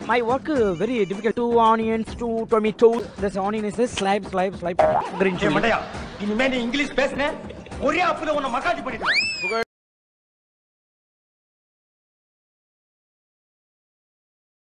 My work very difficult. 2 onions, 2 tomatoes. This onion is a slice. Green chili. இனிமே நீ English பேசுன ஒரே ஆப்புல உன்னை மகாஜி பண்ணிடுவேன்.